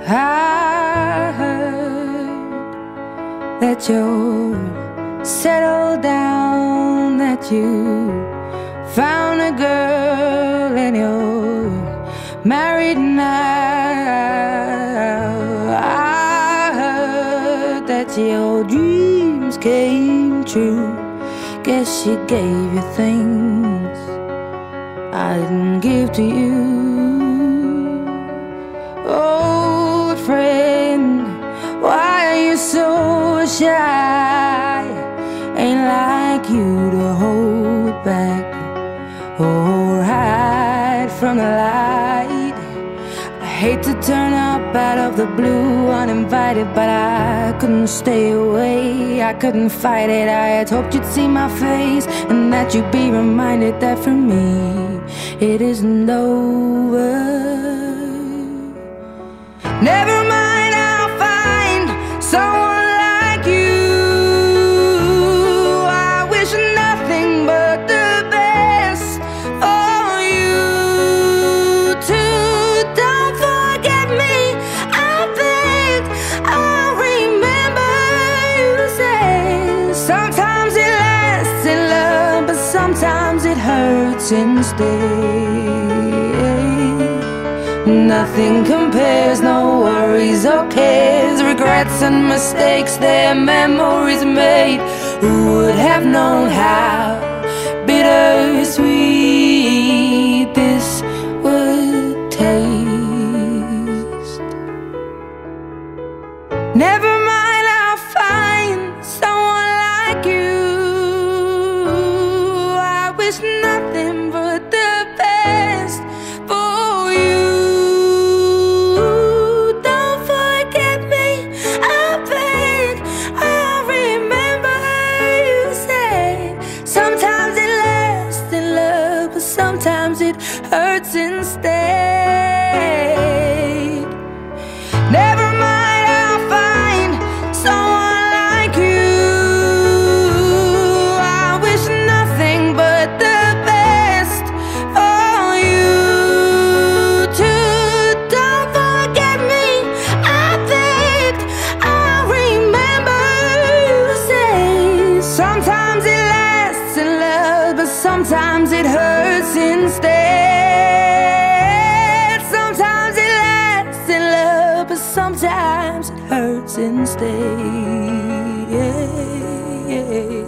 I heard that you're settled down, that you found a girl and you're married now. I heard that your dreams came true. Guess she gave you things I didn't give to you. Old friend, why are you so shy? Ain't like you to hold back or hide from the light. I hate to turn up out of the blue uninvited, but I couldn't stay away, I couldn't fight it. I had hoped you'd see my face and that you'd be reminded that for me it isn't over. Never mind, I'll find someone like you. I wish nothing but the best for you too. Don't forget me, I beg. I'll remember you say sometimes it lasts in love, but sometimes it hurts instead. Nothing compares, no worries or cares, regrets and mistakes, their memories made. Who would have known how bittersweet this would taste? Never mind, I'll find someone like you. I wish nothing but the best for you. Sometimes it hurts instead. Never mind, I'll find someone like you. I wish nothing but the best for you too. Don't forget me, I beg. I'll remember you say sometimes it lasts in love, but sometimes it hurts instead. Sometimes it lasts in love, but sometimes it hurts instead.